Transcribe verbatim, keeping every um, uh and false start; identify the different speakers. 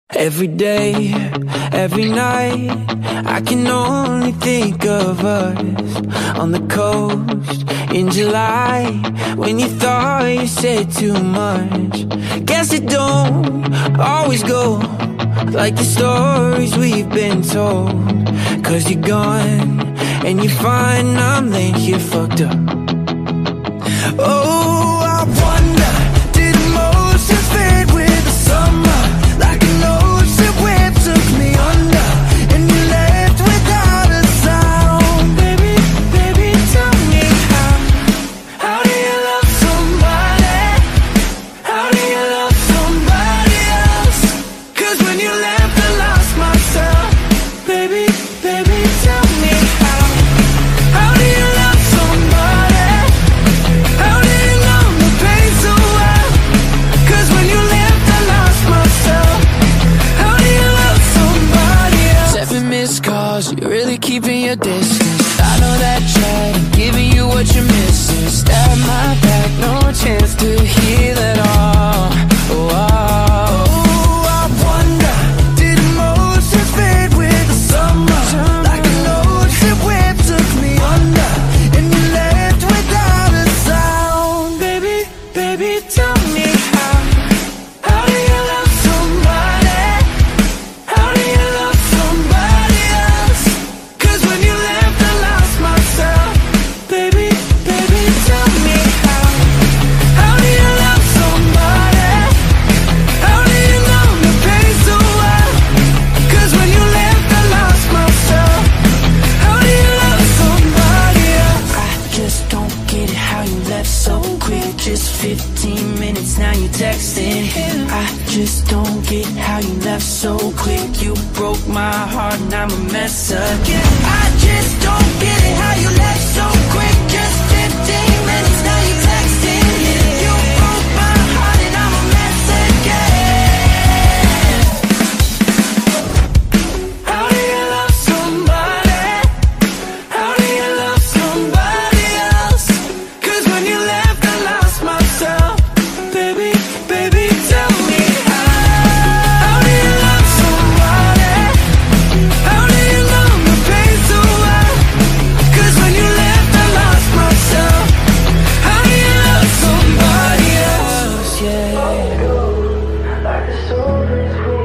Speaker 1: Every day, every night, I can only think of us on the coast in July, when you thought you said too much. Guess it don't always go like the stories we've been told. Cause you're gone, and you find I'm laying here fucked up. Oh, I wonder, did emotions fade with the summer? Like an ocean wave took me under, and you left without a sound. Baby, baby, tell me how. How do you love somebody? How do you love somebody else? Cause when you left I lost myself. Baby, baby, tell me how. How do you love somebody? How do you know the pain so well? Cause when you left I lost myself. How do you love somebody else? Seven missed calls, you're really keeping your distance. I know that chat, giving you what you're missing. Stab my back, no chance to heal at all. Oh, oh, I wonder, did emotions fade with the summer? Like an ocean wave took me under, and you left without a sound. Baby, baby, tell me how. How do you love somebody? How do you love somebody else? Cause when you left I lost myself. Baby, baby, tell me how. How do you love somebody? How do you know the pain so well? Cause when you left I lost myself. How do you love somebody else? I just don't get it how you left so quick. Just fifteen minutes now you texting him. I just don't get how you left so quick. You broke my heart and I'm a mess again. I just don't get it how you left so quick. Just fifteen minutes now you texting him. You broke my heart and I'm a mess again. How do you love somebody? How do you love somebody else? Cause when you left I lost myself. Baby, baby, tell me how. How do you love somebody? How do you know the pain so well? Cause when you left I lost myself. How do you love somebody else? Yeah. Like the stories we